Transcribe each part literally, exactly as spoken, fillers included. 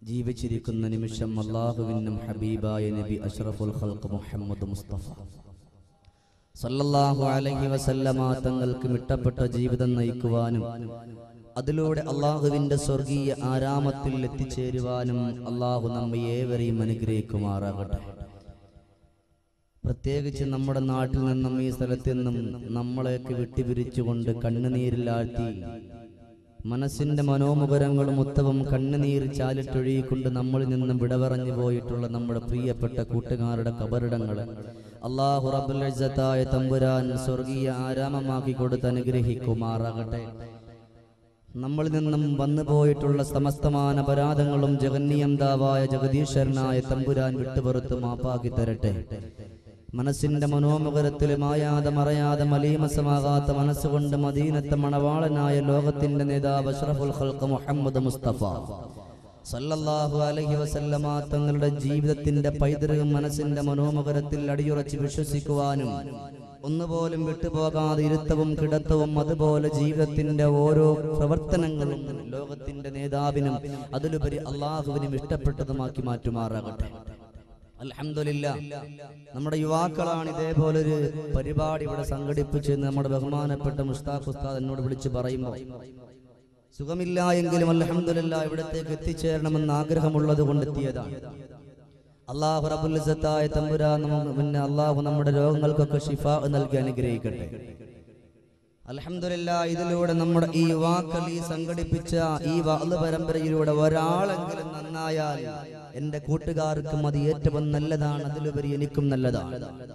ജീവിച്ചിരിക്കുന്ന നിമിഷം അല്ലാഹുവിനും ഹബീബായ നബി അഷ്റഫുൽ ഖൽഖ് മുഹമ്മദ് മുസ്തഫ സല്ലല്ലാഹു അലൈഹി വസല്ലമ തങ്ങൾക്ക് ഇഷ്ടപ്പെട്ട ജീവിതം നയിക്കുവാനും അതിലൂടെ അല്ലാഹുവിന്റെ സ്വർഗീയ ആരാമത്തിൽ എത്തിച്ചേരുവാനും അല്ലാഹു നമ്മെ ഏവരെയും അനുഗ്രഹിക്കുമാറാകട്ടെ. പ്രത്യേകിച്ച് നമ്മുടെ നാട്ടിൽ നിന്നും ഈ സ്ഥലത്ത് നിന്നും നമ്മളെയൊക്കെ വിട്ടുപിരിച്ചുകൊണ്ട് കണ്ണുനീരിലാഴ്ത്തി മനസ്സിന്റെ മനോമുഖരങ്ങളും ഉത്തവും കണ്ണുനീർ ചാലിട്ടൊഴുകിക്കൊണ്ട് നമ്മളിൽ നിന്നും വിടപറഞ്ഞു പോയിട്ടുള്ള നമ്മുടെ പ്രിയപ്പെട്ട കൂട്ടുകാരുടെ കബറിടങ്ങൾ അല്ലാഹു റബ്ബുൽ ഇസ്സത്തായ തമ്പുരാൻ സ്വർഗീയ ആരാമമാക്കി കൊടുത്ത് അനുഗ്രഹിക്കുമാറാകട്ടെ. നമ്മളിൽ നിന്നും വന്നു പോയിട്ടുള്ള സമസ്തമാന അപരാധങ്ങളും ജഗന്നിയന്താവായ ജഗദീശ്വരനായ തമ്പുരാൻ വിട്ടുപുറത്ത് മാപ്പാക്കി തരട്ടെ. മനസ്സിന്റെ മനോമുഖരത്തിൽ മായാതെ മറയാതെ മലീമസമാകാത്ത മനസ്സുകൊണ്ട് മദീനത്തെ മണവാളനായ ലോകത്തിന്റെ നേതാവ് അഷ്റഫുൽ ഖൽഖ് മുഹമ്മദ് മുസ്തഫ സല്ലല്ലാഹു അലൈഹി വസല്ലമ തങ്ങളുടെ ജീവിതത്തിന്റെ പൈതൃകം മനസ്സിന്റെ മനോമുഖരത്തിൽ അടിയുറച്ച് വിശ്വസിക്കുവാനും ഒന്നുപോലും വിട്ടുപോകാതെ ഇരുത്തവും കിടത്തവും അതുപോലെ ജീവിതത്തിന്റെ ഓരോ പ്രവർത്തനങ്ങളും ലോകത്തിന്റെ നേതാവിനും അതിലുപരി അള്ളാഹുവിനും ഇഷ്ടപ്പെട്ടതുമാക്കി മാറ്റുമാറാകട്ടെ. അൽഹംദുലില്ലാഹ്, നമ്മുടെ യുവാക്കളാണ് ഇതേപോലൊരു പരിപാടി ഇവിടെ സംഘടിപ്പിച്ച് നമ്മുടെ ബഹുമാനപ്പെട്ട മുസ്താഖ് ഉസ്താദ് എന്നോട് വിളിച്ച് പറയുമ്പോൾ സുഖമില്ല എങ്കിലും അൽഹംദുലില്ലാഹ് ഇവിടത്തേക്ക് എത്തിച്ചേരണമെന്ന് ആഗ്രഹമുള്ളത് കൊണ്ടെത്തിയതാണ്. അല്ലാഹു റബ്ബുൽ ഇസ്സത്തായ തമ്പുരാൻ പിന്നെ അല്ലാഹു നമ്മുടെ രോഗങ്ങൾക്കൊക്കെ ശിഫാ നൽകി അനുഗ്രഹിക്കട്ടെ. അൽഹംദുലില്ലാഹ്, ഇതിലൂടെ നമ്മുടെ ഈ യുവാക്കൾ ഈ സംഘടിപ്പിച്ച ഈ വഅദ് പരമ്പരയിലൂടെ ഒരാളെങ്കിലും നന്നായാൽ എന്റെ കൂട്ടുകാർക്കും അത് ഏറ്റവും നല്ലതാണ്, അതിലുപരി എനിക്കും നല്ലതാണ്.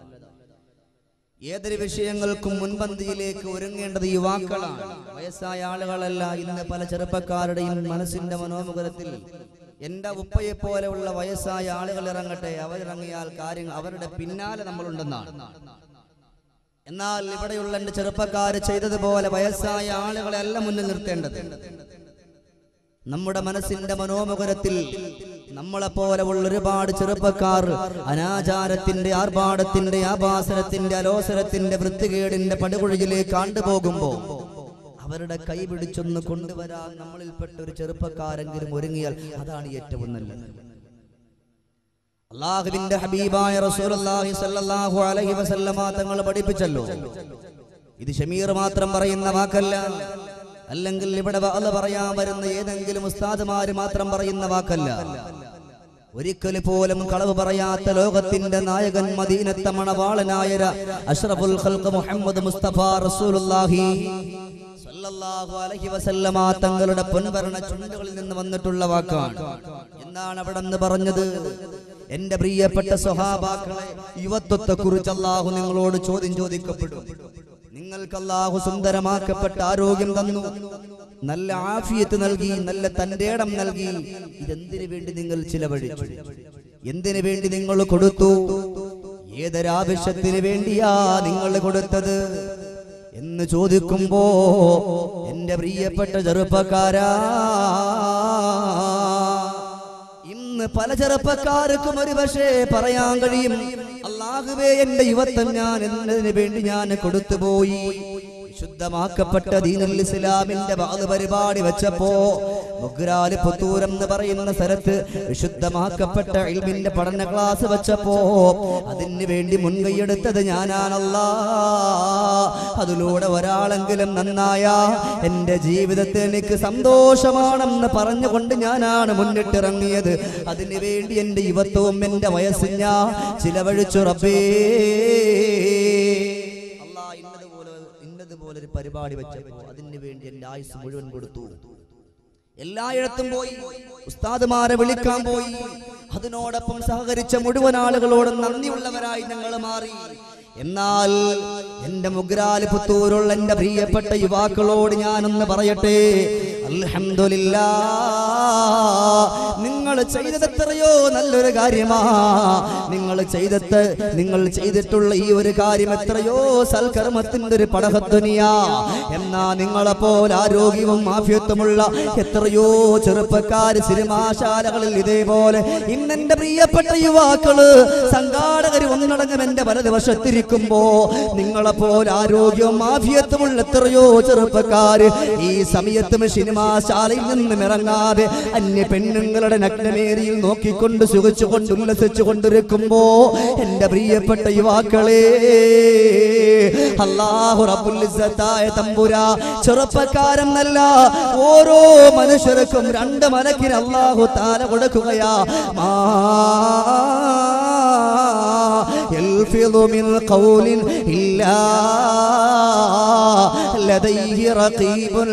ഏതൊരു വിഷയങ്ങൾക്കും മുൻപന്തിയിലേക്ക് ഒരുങ്ങേണ്ടത് യുവാക്കളാണ്, വയസ്സായ ആളുകളല്ല. ഇന്ന് പല ചെറുപ്പക്കാരുടെയും മനസ്സിന്റെ മനോമുഖരത്തിൽ എന്റെ ഉപ്പയെ പോലെയുള്ള വയസ്സായ ആളുകൾ ഇറങ്ങട്ടെ, അവരിറങ്ങിയാൽ കാര്യങ്ങൾ അവരുടെ പിന്നാലെ നമ്മളുണ്ടെന്നാണ്. എന്നാൽ ഇവിടെയുള്ള എന്റെ ചെറുപ്പക്കാർ ചെയ്തതുപോലെ വയസ്സായ ആളുകളെ അല്ല മുന്നിൽ നിർത്തേണ്ടത്. നമ്മുടെ മനസ്സിന്റെ മനോമുഖരത്തിൽ നമ്മളെപ്പോലെ ഉള്ള ഒരുപാട് ചെറുപ്പക്കാർ അനാചാരത്തിന്റെ ആർഭാടത്തിന്റെ ആഭാസനത്തിന്റെ അലോസരത്തിന്റെ വൃത്തികേടിന്റെ പടുകുഴിയിലേക്ക് ആണ്ടുപോകുമ്പോ അവരുടെ കൈ പിടിച്ചൊന്ന് കൊണ്ടുവരാൻ നമ്മളിൽപ്പെട്ട ഒരു ചെറുപ്പക്കാരെങ്കിലും ഒരുങ്ങിയാൽ അതാണ് ഏറ്റവും നല്ലത്. അല്ലാഹുവിന്റെ ഹബീബായ റസൂലുള്ളാഹി സ്വല്ലല്ലാഹു അലൈഹി വസല്ലമ തങ്ങൾ പഠിപ്പിച്ചല്ലോ, ഇത് ഷമീർ മാത്രം പറയുന്ന വാക്കല്ല, അല്ലെങ്കിൽ ഇവിടെ വഅദ് പറയാൻ വരുന്ന ഏതെങ്കിലും ഉസ്താദുമാര് മാത്രം പറയുന്ന വാക്കല്ല. ഒരിക്കൽ പോലും കളവ് പറയാത്ത ലോകത്തിന്റെ നായകൻ മദീനത്തെ മണവാളനായ അഷ്റഫുൽ ഖൽഖ് മുഹമ്മദ് മുസ്തഫ റസൂലുള്ളാഹി സല്ലല്ലാഹു അലൈഹി വസല്ലമ തങ്ങളുടെ പൊൻവരണ ചുണ്ടുകളിൽ നിന്ന് വന്നിട്ടുള്ള വാക്കാണ്. എന്താണ് അവിടെ നിന്ന് പറഞ്ഞത്? എന്റെ പ്രിയപ്പെട്ട സ്വഹാബാക്കളെ, യുവത്വത്തെ കുറിച്ച് അല്ലാഹു നിങ്ങളോട് ചോദ്യം ചോദിക്കപ്പെടും. നിങ്ങൾക്ക് അല്ലാഹു സുന്ദരമാക്കപ്പെട്ട ആരോഗ്യം തന്നു, നല്ല ആഫിയത്ത് നൽകി, നല്ല തന്റെ ഇടം നൽകി. ഇതെന്തിനു വേണ്ടി നിങ്ങൾ ചിലവഴിച്ചു? എന്തിനു വേണ്ടി നിങ്ങൾ കൊടുത്തു? ഏതൊരാവശ്യത്തിന് വേണ്ടിയാ നിങ്ങൾ കൊടുത്തത് എന്ന് ചോദിക്കുമ്പോ എന്റെ പ്രിയപ്പെട്ട ചെറുപ്പക്കാരാ, ഇന്ന് പല ചെറുപ്പക്കാർക്കും ഒരു പക്ഷേ പറയാൻ കഴിയും, അല്ലാഹുവേ എന്റെ യുവത്വം ഞാൻ എന്നതിന് വേണ്ടി ഞാൻ കൊടുത്തുപോയി. ശുദ്ധമാക്കപ്പെട്ട ദീനുൽ ഇസ്ലാമിന്റെ വഅദ് പരിപാടി വെച്ചപ്പോ മുഗ്രാല് പുത്തൂരം എന്ന് പറയുന്ന സ്ഥലത്ത് വിശുദ്ധമാക്കപ്പെട്ട ഇൽമിന്റെ പഠന ക്ലാസ് വെച്ചപ്പോ അതിന് വേണ്ടി മുൻകൈയെടുത്തത് ഞാനാണല്ലാ. അതിലൂടെ ഒരാളെങ്കിലും നന്നായ എന്റെ ജീവിതത്തിൽ എനിക്ക് സന്തോഷമാണെന്ന് പറഞ്ഞുകൊണ്ട് ഞാനാണ് മുന്നിട്ടിറങ്ങിയത്. അതിനു വേണ്ടി എന്റെ യുവത്വവും എന്റെ വയസ്സും ഞാൻ ചിലവഴിച്ചു റബ്ബേ. ഇന്നതുപോലൊരു പരിപാടി വെച്ചപ്പോ അതിനു വേണ്ടി എന്റെ ആയുസ് മുഴുവൻ കൊടുത്തു. എല്ലായിടത്തും പോയി, ഉസ്താദുമാരെ വിളിക്കാൻ പോയി. അതിനോടൊപ്പം സഹകരിച്ച മുഴുവൻ ആളുകളോടും നന്ദിയുള്ളവരായി ഞങ്ങൾ മാറി. എന്നാൽ എന്റെ മുഗ്രാല് പുത്തൂരുള്ള എന്റെ പ്രിയപ്പെട്ട യുവാക്കളോട് ഞാനൊന്ന് പറയട്ടെ, അൽഹംദുലില്ലാഹ്, നിങ്ങൾ ചെയ്തത് എത്രയോ നല്ലൊരു കാര്യമാ. നിങ്ങൾ ചെയ്തത് നിങ്ങൾ ചെയ്തിട്ടുള്ള ഈ ഒരു കാര്യം എത്രയോ സൽക്കർമ്മത്തിന്റെ ഒരു പടഹദ്ദുനിയാ. എന്നാ നിങ്ങളെപ്പോലെ ആരോഗ്യവും ആഫിയത്തുമുള്ള എത്രയോ ചെറുപ്പക്കാര് സിനിമാശാലകളിൽ ഇതേപോലെ ഇന്നെന്റെ പ്രിയപ്പെട്ട യുവാക്കള് സംഘാടകര് ഒന്നടങ്കം എന്റെ വലതുവശത്തിരിക്കുമ്പോ നിങ്ങളെപ്പോലെ ആരോഗ്യവും ആഫിയത്തുമുള്ള എത്രയോ ചെറുപ്പക്കാര് ഈ സമയത്തും സിനിമാശാലയിൽ നിന്നും ഇറങ്ങാതെ അന്യ പെണ്ണുങ്ങളുടെ നഗ്ന കനകമേരിയിൽ നോക്കിക്കൊണ്ട് സുഖിച്ചുകൊണ്ട് ഉല്ലസിച്ചുകൊണ്ടിരിക്കുമ്പോ എന്റെ പ്രിയപ്പെട്ട യുവാക്കളെ, അല്ലാഹു റബ്ബുൽ ഇസ്സത്തായ തമ്പുരാ ചെറുപ്പക്കാരെന്നല്ല ഓരോ മനുഷ്യർക്കും രണ്ട് മലക്കിന് അല്ലാഹു തആല കൊടുക്കുകയാ. മാ യൽഫിദു മിൻ ഖൗലിൻ ഇല്ലാ ലദൈഹി റഖീബുൻ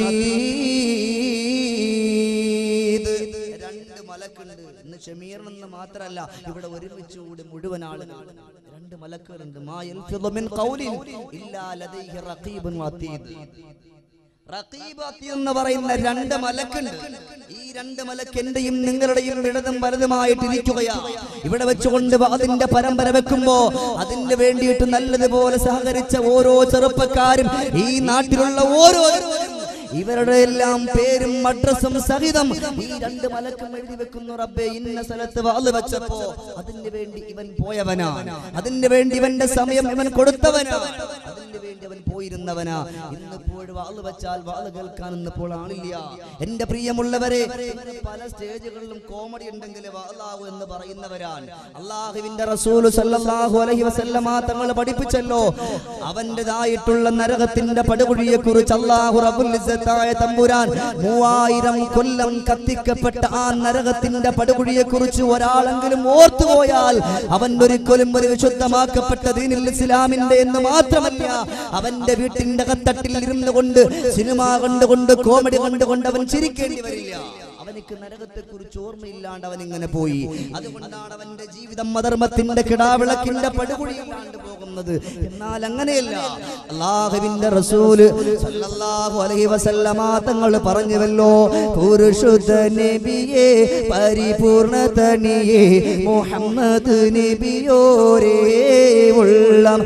അതീദ്. രണ്ട് മലക്കുണ്ട്. ഇന്ന് ഷമീറിനെന്ന് മാത്രമല്ല, ഇവിടെ ഒരുമിച്ച് കൂടി മുഴുവൻ ആളുകൾ രണ്ട് മലക്കുകളുണ്ട്. മാ യൽഫിദു മിൻ ഖൗലിൻ ഇല്ലാ ലദൈഹി റഖീബുൻ അതീദ്. റഖീബ് അതീദ് എന്ന് പറയുന്ന രണ്ട് മലക്കുണ്ട്. ഈ രണ്ട് മലക്ക് എന്റെയും നിങ്ങളുടെയും ഇടതും വലതുമായിട്ടിരിക്കുകയാ. ഇവിടെ വെച്ചുകൊണ്ട് അതിന്റെ പരമ്പര വെക്കുമ്പോ അതിന് വേണ്ടിയിട്ട് നല്ലതുപോലെ സഹകരിച്ച ഓരോ ചെറുപ്പക്കാരും ഈ നാട്ടിലുള്ള ഓരോ ഇവരുടെ എല്ലാം പേരും അഡ്രസ്സും സഹിതം ഈ രണ്ട് മലക്കും എഴുതി വെക്കുന്നു. റബ്ബേ, ഇന്ന സ്ഥലത്ത് വാള് വെച്ചപ്പോ അതിന് വേണ്ടി ഇവൻ പോയവനാ, അതിന് വേണ്ടി ഇവന്റെ സമയം ഇവൻ കൊടുത്തവനാ, അതിന് വേണ്ടി അവൻ പോയിരുന്നവനാ. ഇന്നിപ്പോൾ വാള് വെച്ചാൽ വാള് കേൾക്കാൻ ഇന്നിപ്പോൾ ആളില്ല. എന്റെ പ്രിയമുള്ളവരെ, പല സ്റ്റേജുകളിലും കോമഡി ഉണ്ടെങ്കിൽ വാളാവു എന്ന് പറയുന്നവരാണ്. അല്ലാഹുവിന്റെ റസൂൽ സല്ലല്ലാഹു അലൈഹി വസല്ലമ തങ്ങൾ പഠിപ്പിച്ചല്ലോ, അവന്റേതായിട്ടുള്ള നരകത്തിന്റെ പടുകുഴിയെ കുറിച്ച് അല്ലാഹു റബ്ബുൽ ഇസ്സത്തായ തമ്പുരാൻ മൂവായിരം കൊല്ലം കത്തിക്കപ്പെട്ട ആ നരകത്തിന്റെ പടുകുഴിയെ കുറിച്ച് ഒരാളെങ്കിലും ഓർത്തുപോയാൽ അവൻ ഒരിക്കലും ഒരു വിശുദ്ധമാക്കപ്പെട്ട ദീനുൽ ഇസ്ലാമിന്റെ എന്ന് മാത്രമല്ല, അവന്റെ വീട്ടിന്റെ കത്തട്ടിൽ ഇരുന്നു കൊണ്ട് സിനിമ കണ്ടുകൊണ്ട് കോമഡി കണ്ടുകൊണ്ട് അവൻ ചിരിക്കേണ്ടി വരില്ല. അവനിക്ക് നരകത്തെ കുറിച്ച് ഓർമ്മയില്ലാണ്ട് അവൻ ഇങ്ങനെ പോയി. അതുകൊണ്ടാണ് അവന്റെ ജീവിതം അധർമ്മത്തിന്റെ കിടാവിളക്കിന്റെ പടുകുഴിയിലാണ്ട് പോകുന്നത്. എന്നാൽ അങ്ങനെയല്ല. അല്ലാഹുവിന്റെ റസൂല് സല്ലല്ലാഹു അലൈഹി വസല്ലമ തങ്ങൾ പറഞ്ഞുവല്ലോ, പുരുഷുദ്ധ നബിയേ പരിപൂർണതനിയേ മുഹമ്മദ് നബിയോരേ ഉള്ളം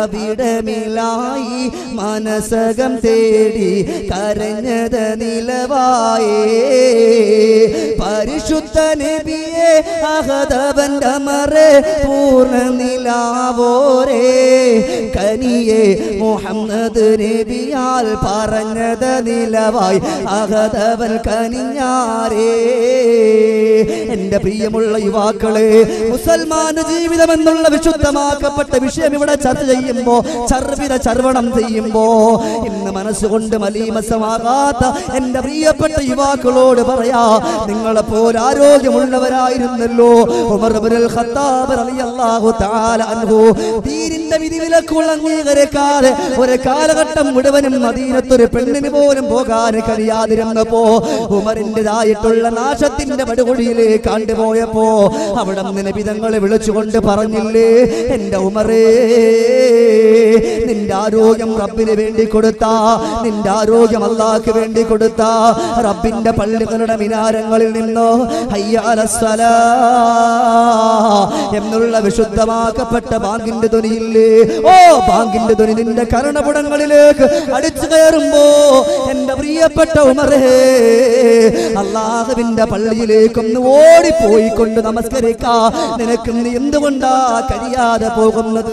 അവിടമിലായി മനസകം തേടി കരഞ്ഞത് നിലവായേ. പരിശുദ്ധ നബിയെ അഹദവന്റെ മറേ പൂർണ്ണ നിലാവോരേ കനിയെ മുഹമ്മദ് നബിയാൽ പറഞ്ഞത് നിലവായി അഹദവൻ കനിഞ്ഞാരേ. എന്റെ പ്രിയമുള്ള യുവാക്കളെ, മുസൽമാന ജീവിതം എന്നുള്ള വിശുദ്ധമാക്കപ്പെട്ട വിഷയം ഇവിടെ ചർച്ച ചെയ്യുമ്പോ, ചർവിത ചർവണം ചെയ്യുമ്പോ, ഇന്ന് മനസ്സുകൊണ്ട് മലീമസമാകാത്ത എന്റെ പ്രിയപ്പെട്ട യുവാക്കളോട് പറയാ, നിങ്ങളെ പോലെ ആരോഗ്യമുള്ളവരായിരുന്നല്ലോ ഉമർ ഇബ്നുൽ ഖത്താബ് റളിയല്ലാഹു തആല അൻഹു. ദീനിന്റെ വിധിവിലക്കുകൾ അംഗീകരിക്കാതെ ഒരു കാലഘട്ടം മുഴുവനും മദീനത്തൊരു പെണ്ണിന് പോലും പോകാൻ കഴിയാതിരുന്നപ്പോ ഉമറിന്റേതായിട്ടുള്ള നാശത്തിന്റെ പടുകുഴിയിലേക്ക് കണ്ടുപോയപ്പോ അവിടെ നബി തങ്ങളെ വിളിച്ചുകൊണ്ട് പറഞ്ഞില്ലേ, എന്റെ ഉമറേ, നിന്റെ ആരോഗ്യം റബ്ബിന് വേണ്ടി കൊടുത്താ, നിന്റെ ആരോഗ്യം അല്ലാഹുവിന് വേണ്ടി കൊടുത്താ, റബ്ബിന്റെ പള്ളികളുടെ മിനാരങ്ങളിൽ നിന്നോ ഹയ്യ അലസ്സലാ എന്നുള്ള വിശുദ്ധമാക്കപ്പെട്ട ബാങ്കിന്റെ ധ്വനിയില്ലേ, ഓ ബാങ്കിന്റെ ധ്വനി നിന്റെ കരണപുടങ്ങളിലേക്ക് അടിച്ചു കയറുമ്പോ എന്റെ പ്രിയപ്പെട്ട ഉമറേ, അല്ലാഹുവിന്റെ പള്ളിയിലേക്കൊന്ന് ഓടിപ്പോയിക്കൊണ്ട് നമസ്കരിക്കാ നിനക്ക് നീ എന്തുകൊണ്ടാ കഴിയാതെ പോകുന്നത്?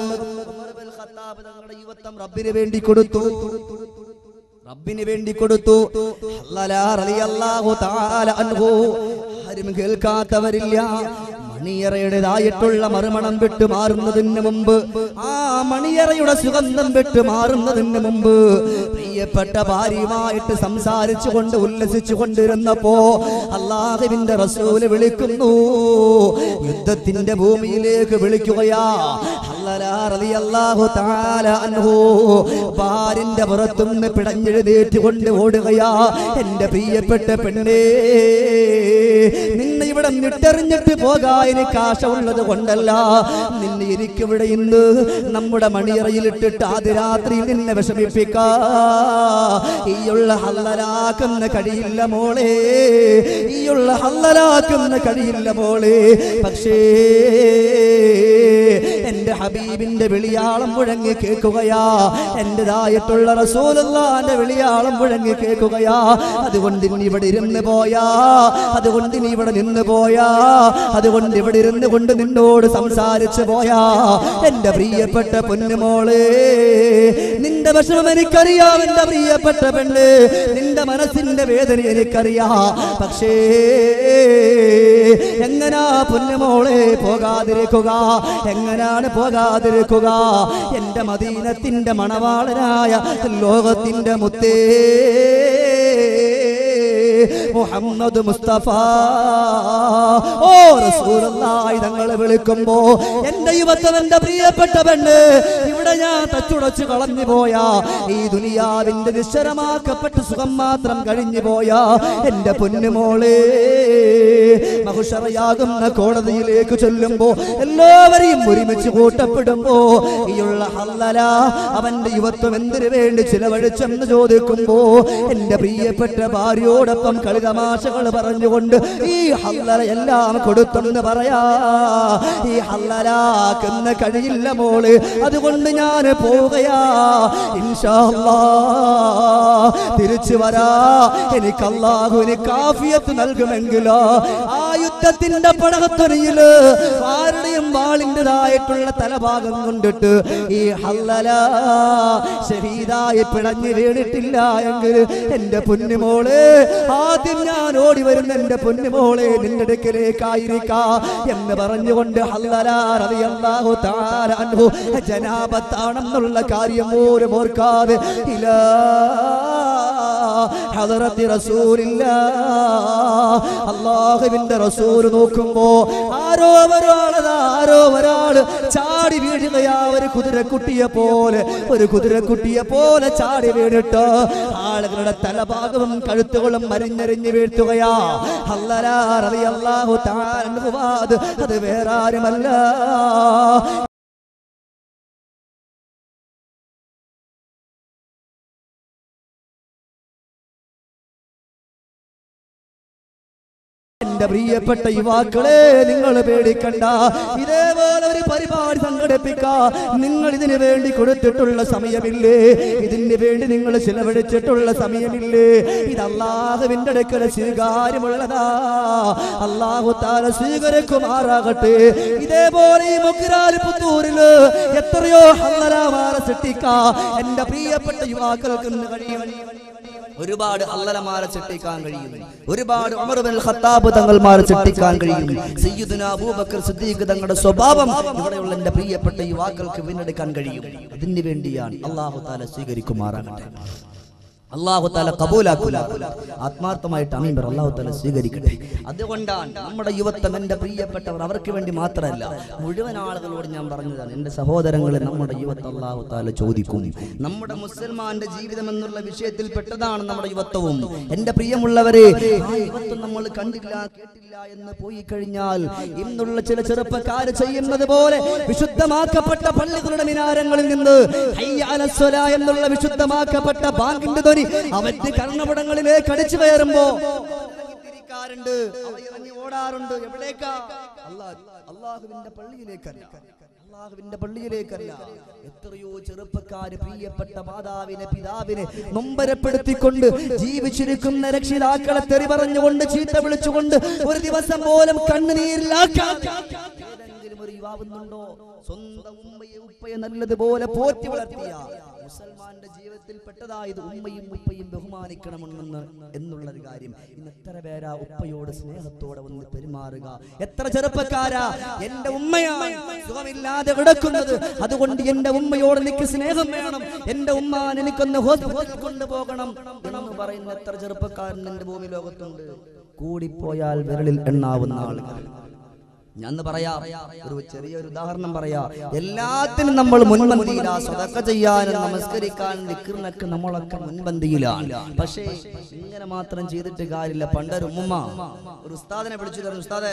യുവത്വം റബ്ബിന് വേണ്ടി കൊടുത്തു, റബ്ബിന് വേണ്ടി കൊടുത്തു. റളിയല്ലാഹു തആല അൻഹു ആരും കേൾക്കാത്തവരില്ല. മണിയറയുടേതായിട്ടുള്ള മറുമണം വിട്ടു മാറുന്നതിന് മുമ്പ്, ആ മണിയറയുടെ സുഗന്ധം വിട്ടു മാറുന്നതിന് മുമ്പ് പ്രിയപ്പെട്ട ഭാര്യയുമായിട്ട് സംസാരിച്ചു കൊണ്ട് ഉല്ലസിച്ചു കൊണ്ടിരുന്നപ്പോ അല്ലാഹുവിന്റെ റസൂല് വിളിക്കുന്നു, യുദ്ധത്തിന്റെ ഭൂമിയിലേക്ക് വിളിക്കുകയാ. റളിയല്ലാഹു തആല അൻഹു ഭാര്യന്റെ പുറത്തുനിന്ന് പിടഞ്ഞെഴുന്നേറ്റ് കൊണ്ട് ഓടുകയാ. എന്റെ പ്രിയപ്പെട്ട പെണ്ണേ, നിന്നെ ഇവിടെ നിട്ടെറിഞ്ഞിട്ട് പോകാൻ എനിക്ക് ആശയുള്ളത് കൊണ്ടല്ല, നിന്നെ എനിക്കിവിടെ ഇന്ന് നമ്മുടെ മണിയറയിലിട്ടിട്ട് ആദ്യ രാത്രി നിന്നെ വിഷമിപ്പിക്കാ ഈയുള്ള ഹല്ലലാക്കുന്ന കഴിയില്ല മോളെ, ഈയുള്ള ഹല്ലലാക്കുന്ന കഴിയില്ല മോളെ. പക്ഷേ എന്റെ ഹബീബിന്റെ വിളിയാളം മുഴങ്ങി കേൾക്കുകയാ, എന്റേതായിട്ടുള്ള റസൂലുള്ളാഹിന്റെ വിളിയാളം മുഴങ്ങി കേൾക്കുകയാ. അതുകൊണ്ട് നീ ഇവിടെ ഇരുന്ന് പോയാ, അതുകൊണ്ട് നീ ഇവിടെ നിന്ന് പോയാ, അതുകൊണ്ട് ഇവിടെ ഇരുന്ന് കൊണ്ട് നിന്നോട് സംസാരിച്ചു പോയാ എന്റെ പ്രിയപ്പെട്ട പൊന്നുമോളെ, നിന്റെ വിഷമം എനിക്കറിയാം എന്റെ പ്രിയപ്പെട്ട പെണ്ണ്, നിന്റെ മനസ്സിന്റെ വേദന എനിക്കറിയാ. പക്ഷേ എങ്ങനാ പൊന്നുമോളെ പോകാതിരിക്കുക? എങ്ങനാണ് പോകാതിരിക്കുക? എന്റെ മദീനത്തിന്റെ മണവാളനായ ലോകത്തിന്റെ മുത്തേ മുഹമ്മദ് മുസ്തഫ ഓ റസൂലുള്ളാഹി തങ്ങളെ വിളിക്കുമ്പോ എന്റെ യുവത്വന്റെ പ്രിയപ്പെട്ട പെണ്ണ് ഇവിടെ ഞാൻ തച്ചുടച്ചു കളഞ്ഞു പോയാ ഈ ദുനിയാവിന്റെ നിശ്ചലമാക്കപ്പെട്ട സുഖം മാത്രം കഴിഞ്ഞു പോയാ എന്റെ പൊന്നുമോളെ മഹ്ശറയാകുന്ന കോടതിയിലേക്ക് ചെല്ലുമ്പോ എല്ലാവരെയും ഒരുമിച്ച് കൂട്ടപ്പെടുമ്പോ ഈയുള്ള ഹല്ലല അവന്റെ യുവത്വം എന്തിനു വേണ്ടി ചിലവഴിച്ചെന്ന് ചോദിക്കുമ്പോ എന്റെ പ്രിയപ്പെട്ട ഭാര്യയോടൊപ്പം കളിതമാശകൾ പറഞ്ഞുകൊണ്ട് ഈ ഹല്ലല എല്ലാം കൊടുത്തെന്ന് പറയാ. ഈ ഹല്ലലാക്കുന്ന കഴിയില്ല മോള്, അതുകൊണ്ട് ഞാൻ പോവുകയാ. ഇൻഷാ അല്ലാഹ് തിരിച്ചു വരാ. എനിക്ക് അല്ലാഹു എനിക്ക് ആഫിയത്ത് നൽകുമെങ്കിലോ ആ യുദ്ധത്തിന്റെ പടകത്തൊരിയില് ആരുടെയും വാളിൻ്റെതായിട്ടുള്ള തലഭാഗം കൊണ്ടിട്ട് ഈ ഹല്ലല ഷഹീദായി പിടഞ്ഞു വീണിട്ടില്ല എങ്കിൽ എന്റെ പൊന്നുമോള് ആദ്യം ഞാൻ ഓടി വരുന്ന എന്റെ പൊന്നുമോളെ നിന്റെ അടുക്കലേക്കായിരിക്കാ എന്ന് പറഞ്ഞുകൊണ്ട് ഹല്ലല റളിയല്ലാഹു തആല അൻഹു ജനാബത്താണെന്നുള്ള കാര്യം പോലും ഓർക്കാതെ ഇലാ ഹദറത്തി റസൂലില്ലാഹ് അല്ലാഹുവിന്റെ റസൂൽ നോക്കുമ്പോ ആരോ ഒരാള് ആരോ ഒരാള് ചാടി വീഴുകയാ. ഒരു കുതിരക്കുട്ടിയെ പോലെ ഒരു കുതിരക്കുട്ടിയെ പോലെ ചാടി വീണിട്ട് ആളുകളുടെ തലഭാഗവും കഴുത്തുകളും മരിഞ്ഞരിഞ്ഞ് വീഴ്ത്തുകയാ. ഹല്ലല റളിയല്ലാഹു തആല അൻഹു അത് വേറെ ആരുമല്ല എന്റെ പ്രിയപ്പെട്ട യുവാക്കളെ. നിങ്ങൾ പേടിക്കണ്ട, ഇതേപോലെ ഒരു പരിപാടി സംഘടിപ്പിക്കാ നിങ്ങൾ ഇതിനു വേണ്ടി കൊടുത്തിട്ടുള്ള സമയമില്ലേ? ഇതിന് വേണ്ടി നിങ്ങൾ ചിലവഴിച്ചിട്ടുള്ള സമയമില്ലേ? ഇത് അല്ലാഹുവിന്റെ അടുക്കൽ സ്വീകാര്യമുള്ളതാ. അല്ലാഹു തആല സ്വീകരിക്കുമാറാകട്ടെ. ഇതേപോലെ ഈ മുഗ്രാലി പുത്തൂരില് എത്രയോ ഹല്ലലമാരെ സൃഷ്ടിക്കാ എന്റെ പ്രിയപ്പെട്ട യുവാക്കൾക്ക് കഴിയും. ഒരുപാട് ഹല്ലലമാരെ സൃഷ്ടിക്കാൻ കഴിയും. ഒരുപാട് ഉമർ ഇബ്നുൽ ഖത്താബ് തങ്ങൾമാരെ സൃഷ്ടിക്കാൻ കഴിയും. സയ്യിദുനാ അബൂബക്കർ സിദ്ദീഖ് തങ്ങളുടെ സ്വഭാവം ഇവിടെയുള്ള എന്റെ പ്രിയപ്പെട്ട യുവാക്കൾക്ക് വീണ്ടെടുക്കാൻ കഴിയും. അതിനു വേണ്ടിയാണ്. അല്ലാഹു തആല സ്വീകരിക്കുമാറാകട്ടെ. അല്ലാഹു തആല കബൂലാക്കുക. ആത്മാർത്ഥമായിട്ട് ആമീൻ പറ. അല്ലാഹു തആല സ്വീകരിക്കട്ടെ. അതുകൊണ്ടാണ് നമ്മുടെ യുവത്വം എന്റെ പ്രിയപ്പെട്ടവർ അവർക്ക് വേണ്ടി മാത്രമല്ല മുഴുവൻ ആളുകളോട് ഞാൻ പറഞ്ഞതാണ്. എന്റെ സഹോദരങ്ങളെ, നമ്മുടെ യുവത്വം അല്ലാഹു തആല ചോദിക്കും. നമ്മുടെ മുസൽമാന്റെ ജീവിതം എന്നുള്ള വിഷയത്തിൽ പെട്ടതാണ് നമ്മുടെ യുവത്വവും. എന്റെ പ്രിയമുള്ളവരെ, ആ യുവത്വം നമ്മൾ കണ്ടില്ല കേട്ടില്ല എന്ന് പോയി കഴിഞ്ഞാൽ ഇന്നുള്ള ചില ചെറുപ്പക്കാർ ചെയ്യുന്നത് പോലെ വിശുദ്ധമാക്കപ്പെട്ട പള്ളികളുടെ മിനാരങ്ങളിൽ നിന്ന് ഹയ്യ അലസ് സ്വലാ എന്നുള്ള വിശുദ്ധമാക്കപ്പെട്ട ബാങ്കിന്റെ ധ്വനി അവന്റെ കർണപടങ്ങളിലേക്ക് അടിച്ചു കയറുമ്പോ തിരിക്കാറുണ്ട്, ഇറങ്ങി ഓടാറുണ്ട്. എവിടേക്കാ? അല്ലാഹുവിന്റെ പള്ളിയിലേക്കല്ല, അല്ലാഹുവിന്റെ പള്ളിയിലേക്കല്ല. എത്രയോ ചെറുപ്പക്കാര് പ്രിയപ്പെട്ട മാതാവിനെ പിതാവിനെ നൊമ്പരപ്പെടുത്തിക്കൊണ്ട് ജീവിച്ചിരിക്കുന്ന രക്ഷിതാക്കളെ തെറി പറഞ്ഞുകൊണ്ട് ചീത്ത വിളിച്ചുകൊണ്ട് ഒരു ദിവസം പോലും കണ്ണുനീരിലാക്കാൻ ഏതെങ്കിലും ഒരു യുവാവുന്നുണ്ടോ? സ്വന്തം ഉമ്മയെ ഉപ്പയെ നല്ലതുപോലെ പോറ്റി വളർത്തിയ മുസൽമാന്റെ ജീവിതത്തിൽ പെട്ടതായത് ഉമ്മയും ഉപ്പയും ബഹുമാനിക്കണമെന്ന് എന്നുള്ളൊരു കാര്യം. ഇന്ന് എത്ര പേരാ ഉപ്പയോട് സ്നേഹത്തോടെ ഒന്ന് പെരുമാറുക? എത്ര ചെറുപ്പക്കാരാ എന്റെ ഉമ്മയാണ് സുഖമില്ലാതെ കിടക്കുന്നത്, അതുകൊണ്ട് എന്റെ ഉമ്മയോട് എനിക്ക് സ്നേഹം വേണം, എന്റെ ഉമ്മാൻ എനിക്കൊന്ന് ഹോസ്പിറ്റലിൽ കൊണ്ടുപോകണം എന്ന് പറയുന്ന എത്ര ചെറുപ്പക്കാരൻ എന്റെ ഭൂമി ലോകത്തുണ്ട്? കൂടിപ്പോയാൽ വിരലിൽ എണ്ണാവുന്ന ആളുകൾ. ഞാൻ പറയാ ഒരു ചെറിയൊരു ഉദാഹരണം പറയാ. എല്ലാത്തിനും നമ്മൾ മുൻപന്തിയിലാ. സ്വതക്ക ചെയ്യാനും നമസ്കരിക്കാനും ദിക്റിനൊക്കെ നമ്മളൊക്കെ മുൻപന്തിയിലാണ്. പക്ഷേ ഇങ്ങനെ മാത്രം ചെയ്തിട്ട് കാര്യമില്ല. പണ്ടൊരു ഉമ്മ ഒരു ഉസ്താദിനെ വിളിച്ചു പറഞ്ഞു, ഉസ്താദെ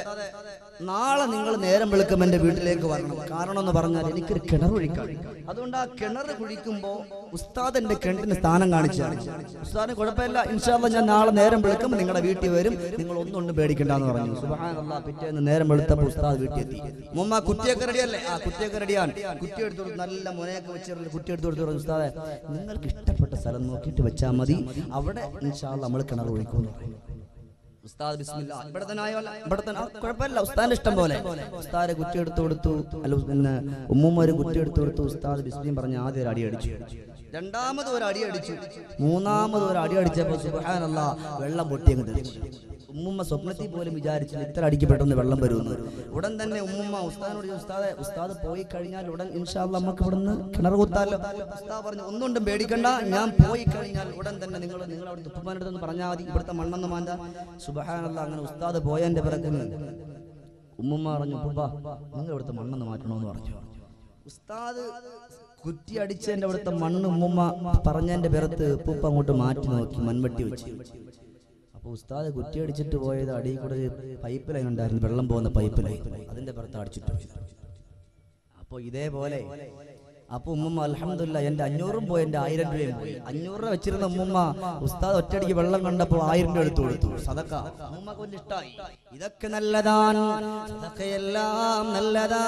നാളെ നിങ്ങൾ നേരം വെളുക്കുമ്പോൾ എന്റെ വീട്ടിലേക്ക് വരണം. കാരണം എന്ന് പറഞ്ഞാൽ എനിക്കൊരു കിണർ കുഴിക്കാൻ. അതുകൊണ്ട് ആ കിണർ കുഴിക്കുമ്പോ ഉസ്താദ് എന്റെ കിണറ്റിന് സ്ഥാനം കാണിച്ചാണ്. ഉസ്താദിന് കുഴപ്പമില്ല, ഇൻഷാ അല്ലാഹ് ഞാൻ നാളെ നേരം വെളുക്കുമ്പോൾ നിങ്ങളുടെ വീട്ടിൽ വരും, നിങ്ങൾ ഒന്നൊന്നും പേടിക്കണ്ടെന്ന് പറഞ്ഞു. സുബ്ഹാനല്ലാഹ്, പിറ്റേന്ന് നേരം വെളുത്തപ്പോൾ ഉസ്താദ് വീട്ടിലെത്തി. മുമ്മ കുറ്റിയൊക്കെ റെഡിയല്ലേ? ആ കുറ്റിയൊക്കെ റെഡിയാണ്. കുറ്റി എടുത്തു കൊടുത്ത് നല്ല മുനയൊക്കെ വെച്ച് കുറ്റി എടുത്തു കൊടുത്തു പറഞ്ഞു, ഉസ്താദെ നിങ്ങൾക്ക് ഇഷ്ടപ്പെട്ട സ്ഥലം നോക്കിയിട്ട് വെച്ചാൽ മതി, അവിടെ ഇൻഷാ അല്ലാഹ് നമ്മൾ കിണർ കുഴിക്കുമെന്ന് പറഞ്ഞു. ഉസ്താദ് ബിസ്മില്ലാ ഇവിടെ തന്നെ ആയോ? ഇവിടെ തന്നെ കുഴപ്പമില്ല, ഉസ്താദിന്റെ ഇഷ്ടം പോലെ. ഉസ്താദ് കുറ്റി എടുത്തു കൊടുത്തു. അല്ല പിന്നെ ഉമ്മുമ്മ ഒരു കുറ്റി എടുത്തു കൊടുത്തു. ഉസ്താദ് ബിസ്മിയും പറഞ്ഞ് ആദ്യം ഒരു അടി അടിച്ചു. രണ്ടാമത് ഒരു അടി അടിച്ചു. മൂന്നാമത് ഒരു അടി അടിച്ചപ്പോൾ സുബ്ഹാനല്ലാഹ് വെള്ളം പൊട്ടിയങ്ങ് തെറിച്ചു. ഉമ്മുമ്മ സ്വപ്നത്തിൽ പോലും വിചാരിച്ചു ഇത്ര അടിക്ക് പെട്ടെന്ന് വെള്ളം വരുമെന്ന്. ഉടൻ തന്നെ ഉമ്മുമ്മ ഉസ്താദിനോട് ഉസ്താദെ ഉസ്താദ് പോയി കഴിഞ്ഞാൽ ഉടൻ ഇൻഷാ അല്ലാഹ് നമുക്ക് ഇവിടുന്ന് കിണർ കുത്താലോ. ഉസ്താദ് പറഞ്ഞു ഒന്നുകൊണ്ടും പേടിക്കണ്ട, ഞാൻ പോയി കഴിഞ്ഞാൽ ഉടൻ തന്നെ നിങ്ങൾ നിങ്ങൾ അവിടെ ഉപ്പുമാൻ്റെ അടുത്ത് പറഞ്ഞാൽ മതി, ഇവിടുത്തെ മണ്ണെന്ന് മാന്ത. സുബ്ഹാനല്ലാഹ് അങ്ങനെ ഉസ്താദ് പോയതിന്റെ പിറകിന് ഉമ്മുമ്മ പറഞ്ഞു ഉപ്പ നിങ്ങൾ ഇവിടുത്തെ മണ്ണെന്ന് മാറ്റണമെന്ന് പറഞ്ഞു. ഉസ്താദ് കുറ്റി അടിച്ചതിന്റെ അവിടുത്തെ മണ്ണ് ഉമ്മുമ്മ പറഞ്ഞതിന്റെ പിറത്ത് ഉപ്പ അങ്ങോട്ട് മാറ്റി നോക്കി, മൺവെട്ടി വെച്ച്. അപ്പൊ ഉസ്താദ് കുറ്റി അടിച്ചിട്ട് പോയത് അടിയിൽ കൂടെ പൈപ്പ് ലൈൻ ഉണ്ടായിരുന്നു, വെള്ളം പോകുന്ന പൈപ്പ് ലൈൻ, അതിന്റെ പുറത്ത് അടിച്ചിട്ട് പോയത്. അപ്പൊ ഇതേപോലെ അപ്പൊ ഉമ്മുമ്മ അൽഹംദുലില്ലാഹ് എന്റെ അഞ്ഞൂറും പോയി, എന്റെ ആയിരം രൂപയും പോയി. അഞ്ഞൂറ് രൂപ വെച്ചിരുന്ന ഉമ്മുമ്മ ഉസ്താദ് ഒറ്റയടിക്ക് വെള്ളം കണ്ടപ്പോൾ ആയിരം രൂപ എടുത്തു കൊടുത്തു. സദക്ക ഉമ്മുമ്മക്ക് വലിയ ഇഷ്ടായി. ഇതൊക്കെ നല്ലതാണ്, സദക്കയെല്ലാം നല്ലതാ.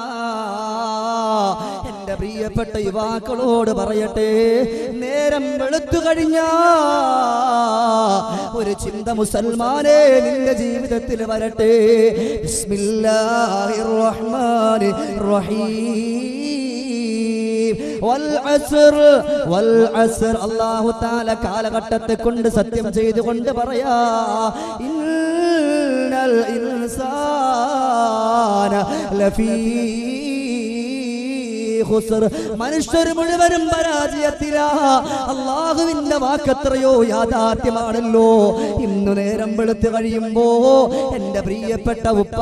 എന്റെ പ്രിയപ്പെട്ട യുവാക്കളോട് പറയട്ടെ, നേരം വെളുത്തു കഴിഞ്ഞാ ഒരു ചിന്ത മുസൽമാനെ നിന്റെ ജീവിതത്തിൽ വരട്ടെ. ബിസ്മില്ലാഹിർ റഹ്മാനിർ റഹീം. വൽഅസ്ർ വൽഅസ്ർ അല്ലാഹു തആല കാലഘട്ടത്തെ കൊണ്ട് സത്യം ചെയ്തുകൊണ്ട് പറയാ, ഇന്നൽ ഇൻസാന ലഫീ ഖുസ്ർ. മനുഷ്യർ മുഴുവനും പരാജയത്തിലാ. അല്ലാഹുവിന്റെ വാക്കെത്രയോ യാഥാർത്ഥ്യമാണല്ലോ. ഇന്നു നേരം വെളുത്ത് കഴിയുമ്പോ എന്റെ പ്രിയപ്പെട്ട ഉപ്പ,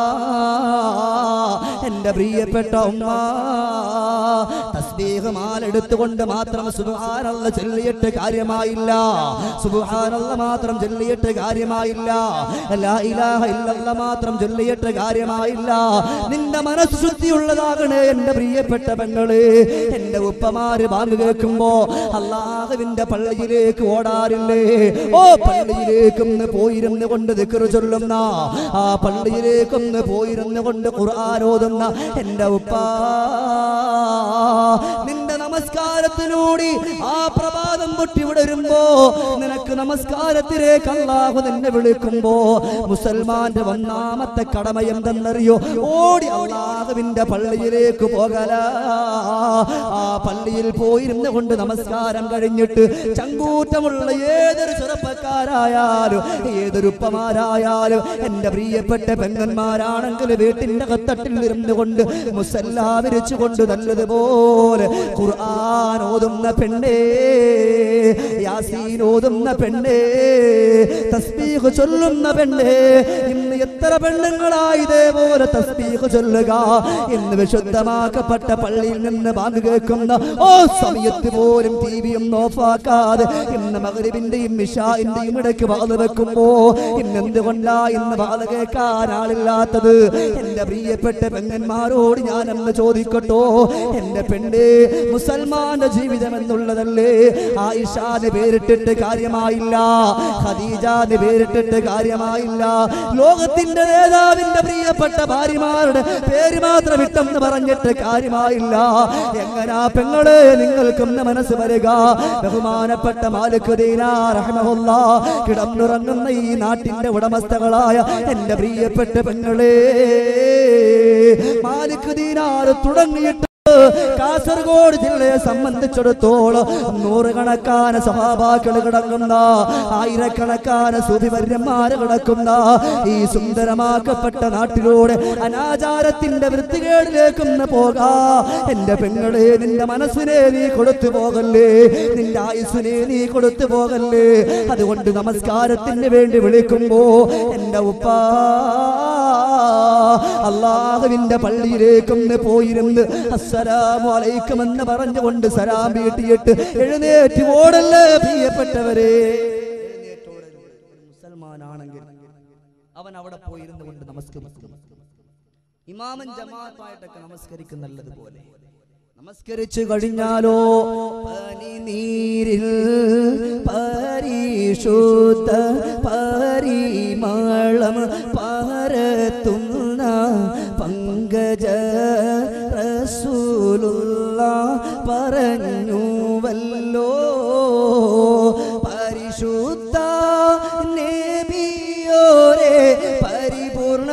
എന്റെ പ്രിയപ്പെട്ട ഉമ്മ തസ്ബീഹ് മാലെടുത്തുകൊണ്ട് മാത്രം സുബ്ഹാനല്ലാഹ് ചൊല്ലിയിട്ട് കാര്യമായില്ല. സുബ്ഹാനല്ലാഹ് മാത്രം ചൊല്ലിയിട്ട് കാര്യമായില്ല. ലാ ഇലാഹ ഇല്ലല്ലാഹ് മാത്രം ചൊല്ലിയിട്ട് കാര്യമായില്ല. നിന്റെ മനസ്സ് ശുദ്ധിയുള്ളതാകണേ എന്റെ പ്രിയപ്പെട്ട പെങ്ങളെ. എന്റെ ഉപ്പമാര് ബാങ്ക് കേൾക്കുമ്പോ അല്ലാഹുവിന്റെ പള്ളിയിലേക്ക് ഓടാറില്ലേ? ഓ പള്ളിയിലേക്കൊന്ന് പോയിരുന്ന് കൊണ്ട് ദിക്ർ ചൊല്ലുന്ന, ആ പള്ളിയിലേക്കൊന്ന് പോയിരുന്ന് കൊണ്ട് ഖുർആൻ ഓതുന്ന എന്റെ ഉപ്പ, നിന്റെ നമസ്കാരത്തിലൂടെ ആ പ്രഭാതം പൊട്ടി വിടരുമ്പോ നിനക്ക് നമസ്കാരത്തിലേക്ക് അല്ലാഹു നിന്നെ വിളിക്കുമ്പോ മുസൽമാന്റെ ഒന്നാമത്തെ കടമ എന്തെന്നറിയോ? ഓടി അല്ലാഹുവിന്റെ പള്ളിയിലേക്ക് പോകല. ആ പള്ളിയിൽ പോയിരുന്ന് കൊണ്ട് നമസ്കാരം കഴിഞ്ഞിട്ട് ചങ്കൂറ്റമുള്ള ഏതൊരു ചെറുപ്പക്കാരായാലും ഏതൊരു ഉപ്പമാരായാലും എന്റെ പ്രിയപ്പെട്ട പെങ്ങന്മാരാണെങ്കിൽ വീട്ടിന്റെ കത്തട്ടിൽ ഇരുന്ന് കൊണ്ട് മുസല്ലാ വിരിച്ചുകൊണ്ട് നല്ലതുപോലെ ഖുർആൻ ഓതുന്ന പെണ്ണേ, യാസീൻ ഓതുന്ന പെണ്ണേ, തസ്ബീഹ് ചൊല്ലുന്ന പെണ്ണേ. ഇന്ന് എത്ര പെണ്ണുങ്ങളായി ഇതേപോലെ തസ്ബീഹ് ചൊല്ലുക. ഇന്ന് വിശുദ്ധമാക്കപ്പെട്ട പള്ളിയിൽ നിന്ന് ബാങ്ക് കേൾക്കുന്ന ഓ സമയത്ത് പോലും ടി വി ഒന്നും ഓഫാക്കാതെ ഇന്ന് മഗ്രിബിന്റെയും ഇശാഇന്റെയും ഇടയ്ക്ക് വാള് വെക്കുമ്പോ ഇന്നെന്തുകൊണ്ടാ ഇന്ന് വാള് കേൾക്കാൻ ആളില്ലാത്തത്? എന്റെ പ്രിയപ്പെട്ട പെങ്ങന്മാരോട് ഞാൻ എന്ന് ചോദിക്കട്ടോ, എന്റെ പെണ്ണേ, മുസൽമാന്റെ ജീവിതം എന്നുള്ളതല്ലേ? ആയിഷാന് പേരിട്ടിട്ട് കാര്യമായില്ല, ഖദീജാന് പേരിട്ടിട്ട് കാര്യമായില്ല, ലോകത്തിന്റെ നേതാവിന്റെ പ്രിയപ്പെട്ട ഭാര്യമാരുടെ പേര് മാത്രം ഇട്ടെന്ന് പറഞ്ഞിട്ട് കാര്യമായില്ല. എങ്ങനാ പെങ്ങളെ നിങ്ങൾക്കൊന്ന് മനസ്സ് വരിക? ബഹുമാനപ്പെട്ട മാലിക് ദീനാർ റഹ്മഹുല്ലാഹ് കിടന്നുറങ്ങുന്ന ഈ നാട്ടിന്റെ ഉടമസ്ഥകളായ എന്റെ പ്രിയപ്പെട്ട പെങ്ങളെ, മാലിക് ദീനാർ തുടങ്ങിയിട്ട് കാസർഗോഡ് ജില്ലയെ സംബന്ധിച്ചിടത്തോളം നൂറുകണക്കാന് സഹാബാക്കൾ കിടക്കുന്ന, ആയിരക്കണക്കാന് സൂഫിവര്യന്മാര് കിടക്കുന്ന ഈ സുന്ദരമാക്കപ്പെട്ട നാട്ടിലൂടെ അനാചാരത്തിന്റെ വൃത്തികേടിലേക്കൊന്ന് പോകാ. എന്റെ പെങ്ങളെ, നിന്റെ മനസ്സിനെ നീ കൊടുത്തു പോകല്ലേ, നിന്റെ ആയുസ്സിനെ നീ കൊടുത്തു പോകല്ലേ. അതുകൊണ്ട് നമസ്കാരത്തിന് വേണ്ടി വിളിക്കുമ്പോ എന്റെ ഉപ്പ അല്ലാഹുവിന്റെ പള്ളിയിലേക്കൊന്ന് പോയിരുന്ന് അസ്സലാമു അലൈക്കും എന്ന് പറഞ്ഞുകൊണ്ട് സലാം വീട്ടിയിട്ട് എഴുന്നേറ്റ് ഓടല്ലേ പ്രിയപ്പെട്ടവരെ. മുസൽമാനാണെങ്കിൽ അവൻ അവിടെ പോയിരുന്നു കൊണ്ട് നമസ്കരിക്കും. ഇമാമൻ ജമാഅത്തായിട്ടൊക്കെ നമസ്കരിക്കും നല്ലതുപോലെ. നമസ്കരിച്ചു കഴിഞ്ഞാലോ പനിനീരിൽ പരിശുദ്ധ പരിമളം പരത്തുന്ന പങ്കജ റസൂലുള്ളാഹ് പറഞ്ഞുവല്ലോ, പരിശുദ്ധ നബിയോരേ പരിപൂർണ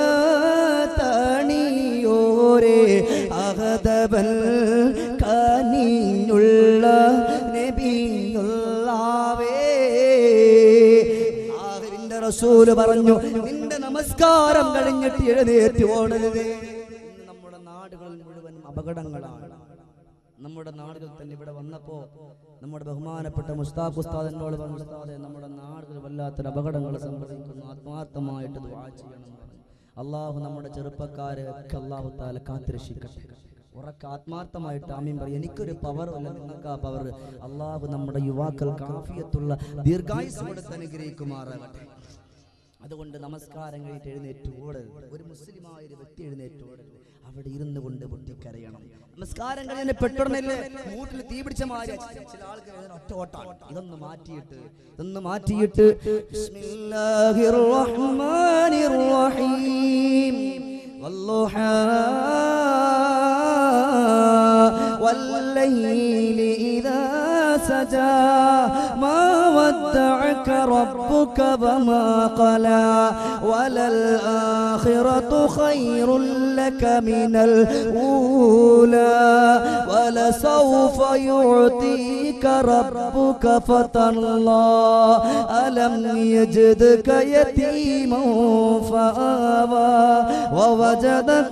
തണിയോരേ അഹദബൽ കനിഞ്ഞുള്ള റസൂല് പറഞ്ഞു, നിന്റെ നമസ്കാരം കഴിഞ്ഞിട്ട് എഴുന്നേറ്റ് ഓടരുത്. നമ്മുടെ നാടുകളിൽ മുഴുവൻ അപകടങ്ങളാണ്. നമ്മുടെ നാടുകൾ തന്നെ ഇവിടെ വന്നപ്പോ നമ്മുടെ ബഹുമാനപ്പെട്ട മുസ്താഖ് ഉസ്താദ് എന്നോട് പറഞ്ഞു, ഉസ്താദെ നമ്മുടെ നാടുകളിൽ വല്ലാത്തൊരു അപകടങ്ങൾ സംഭവിക്കുന്നു, ആത്മാർത്ഥമായിട്ട് ദുആ ചെയ്യണം. അള്ളാഹു നമ്മുടെ ചെറുപ്പക്കാരെ ഒക്കെ അള്ളാഹു തആല കാത്തുരക്ഷിക്കട്ടെ. ഉറക്കെ ആത്മാർത്ഥമായിട്ട് ആമീൻ പറയും. എനിക്കൊരു പവർ അല്ല, നിങ്ങൾക്ക് ആ പവർ. അള്ളാഹു നമ്മുടെ യുവാക്കൾക്ക് ആഫിയത്തുള്ള ദീർഘായുസ്സ് കൊടുത്ത് അനുഗ്രഹിക്കുമാറാകട്ടെ. അതുകൊണ്ട് നമസ്കാരം കഴിഞ്ഞിട്ട് എഴുന്നേറ്റ് ഓടരുത്. ഒരു മുസ്ലിമായ ഒരു വ്യക്തി എഴുന്നേറ്റ് ഓടരുത്, അവിടെ ഇരുന്ന് കൊണ്ട് പൊട്ടിക്കരയണം. നമസ്കാരം കഴിഞ്ഞ പെട്ടെന്നല്ലേ മൂട്ടിൽ തീ പിടിച്ച മാതിരി ചില ആൾക്കാർ ഒറ്റ ഓട്ടാണ്. ഇതൊന്ന് മാറ്റിയിട്ട് ഇതൊന്ന് മാറ്റിയിട്ട് ബിസ്മില്ലാഹിർ റഹ്മാനിർ റഹീം വല്ലുഹാ വല്ലൈലി ഇദാ സജാ മാ വദ്ദഅക റബ്ബുക വമാ ഖലാ വലൽ ആഖിറതു ഖൈറുൽ ലക മിനൽ ഊലാ വലസൗഫ യുഅതീക റബ്ബുക ഫതല്ലാ അലം യജ്ദക യതീമൻ ഫആവാ വവജദക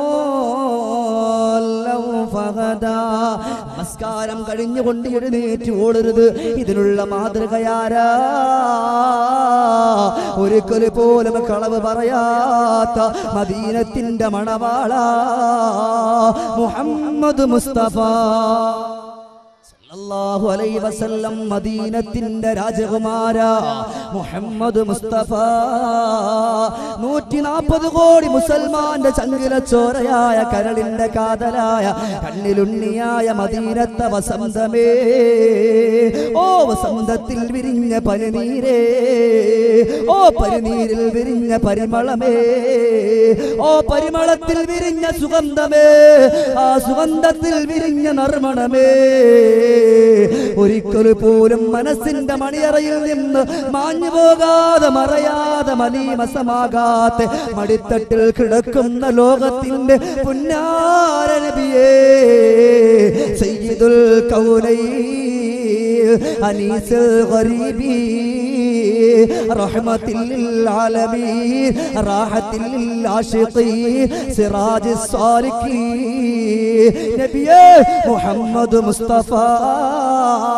ളല്ലൻ ഫഹദാ. നമസ്കാരം കഴിഞ്ഞുകൊണ്ട് എഴുന്നേറ്റ് ഓടരുത്. ഇതിനുള്ള മാതൃകയാരാ? ഒരിക്കൽ പോലും കളവ് പറയാത്ത മദീനത്തിന്റെ മണവാള മുഹമ്മദ് മുസ്തഫ സല്ലല്ലാഹു അലൈഹി വസല്ലം, മദീനത്തിന്റെ രാജകുമാര മുഹമ്മദ് മുസ്തഫ. നൂറ്റി നാൽപ്പത് കോടി മുസൽമാന്റെ ചങ്കിലച്ചോരയായ കരളിന്റെ കാതലായ കണ്ണിലുണ്ണിയായ മദീനത്തെ വസന്തമേ, ഓ വസന്തത്തിൽ വിരിഞ്ഞ പനിനീരേ, ഓ പനിനീരിൽ വിരിഞ്ഞ പരിമളമേ, ഓ പരിമളത്തിൽ വിരിഞ്ഞ സുഗന്ധമേ, ആ സുഗന്ധത്തിൽ വിരിഞ്ഞ നർമ്മണമേ, ഒരിക്കൽ പോലും മനസ്സിന്റെ മണിയറയിൽ നിന്ന് മാഞ്ഞു പോകാതെ മറയാതെ മലീമസമാകാത്ത മടിത്തട്ടിൽ കിടക്കുന്ന ലോകത്തിന്റെ പുന്നാര നബിയേ, സയ്യിദുൽ കൗനൈൻ അനീസുൽ ഗരീബി റഹ്മത്തിൽ ലിൽ ആലമീൻ റാഹത്തിൽ ലിൽ ആശിഖീൻ സിറാജുസ് സാലിഖീൻ നബിയേ മുഹമ്മദ് മുസ്തഫ